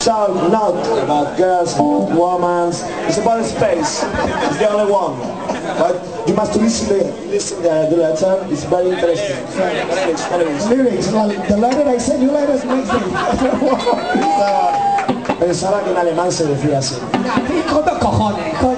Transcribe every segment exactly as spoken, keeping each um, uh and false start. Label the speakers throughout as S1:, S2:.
S1: So, not about girls, women, it's about space, it's the only one. But you must listen to listen to the letter, it's very interesting.
S2: Lyrics, like the letter I sent you letters next day.
S1: Pensaba que en alemán se decía así.
S2: Hijo de cojones, coño.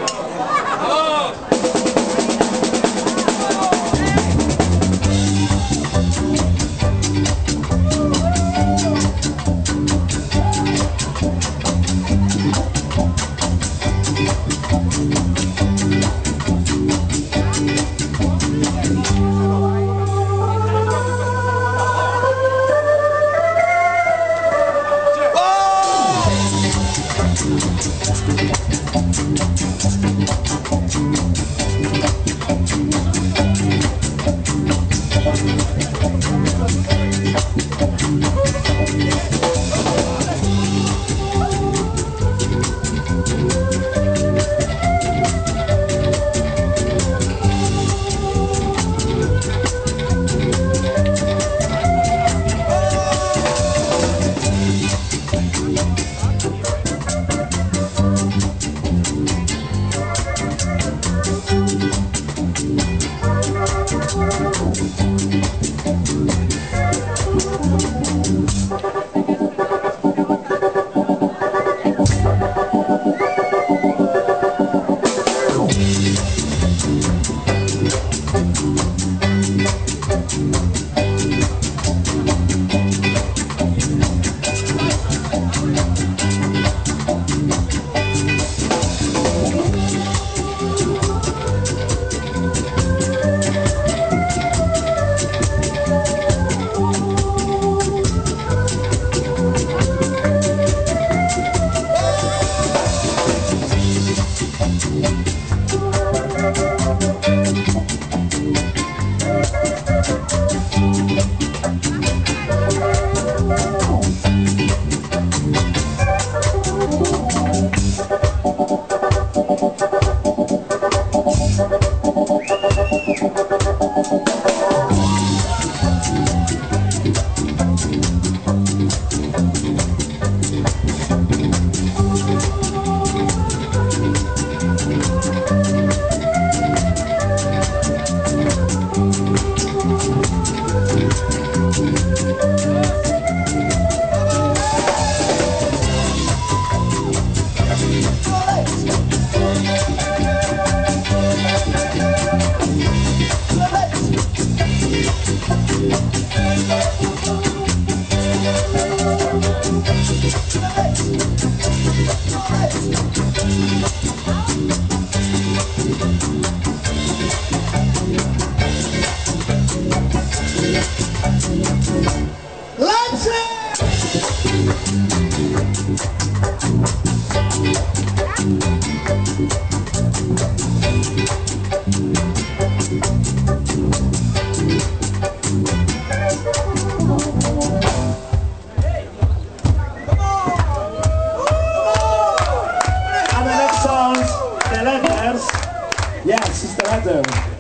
S1: Yes, it's the letter.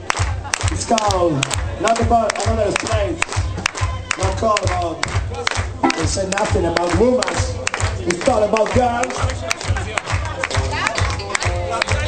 S1: It's called, not about another place, not called about, they say nothing about women, it's all about girls.